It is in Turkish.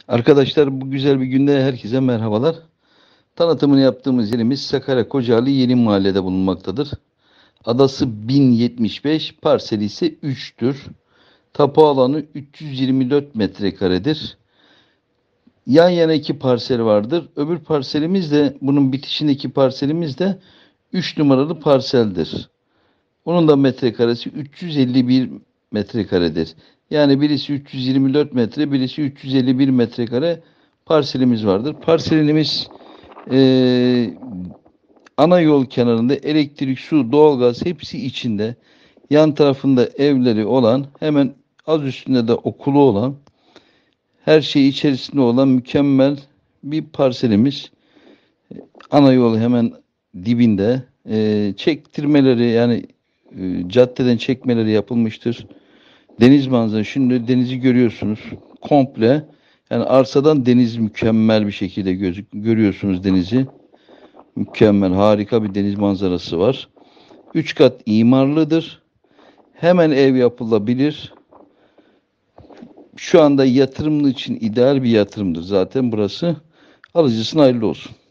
Arkadaşlar bu güzel bir günde herkese merhabalar. Tanıtımını yaptığımız yerimiz Sakarya Kocaeli Yeni Mahalle'de bulunmaktadır. Adası 1075, parseli ise 3'tür. Tapu alanı 324 metrekaredir. Yan yana iki parsel vardır. Öbür parselimiz de bunun bitişindeki parselimiz de 3 numaralı parseldir. Onun da metrekaresi 351 metrekaredir. Yani birisi 324 metre, birisi 351 metrekare parselimiz vardır. Parselimiz eee ana yol kenarında elektrik, su, doğalgaz hepsi içinde. Yan tarafında evleri olan, hemen az üstünde de okulu olan, her şey içerisinde olan mükemmel bir parselimiz. Ana yol hemen dibinde. Çektirmeleri yani caddeden çekmeleri yapılmıştır. Deniz manzarası. Şimdi denizi görüyorsunuz. Komple. Yani arsadan deniz mükemmel bir şekilde görüyorsunuz denizi. Mükemmel, harika bir deniz manzarası var. 3 kat imarlıdır. Hemen ev yapılabilir. Şu anda yatırımlı için ideal bir yatırımdır zaten burası. Alıcısına hayırlı olsun.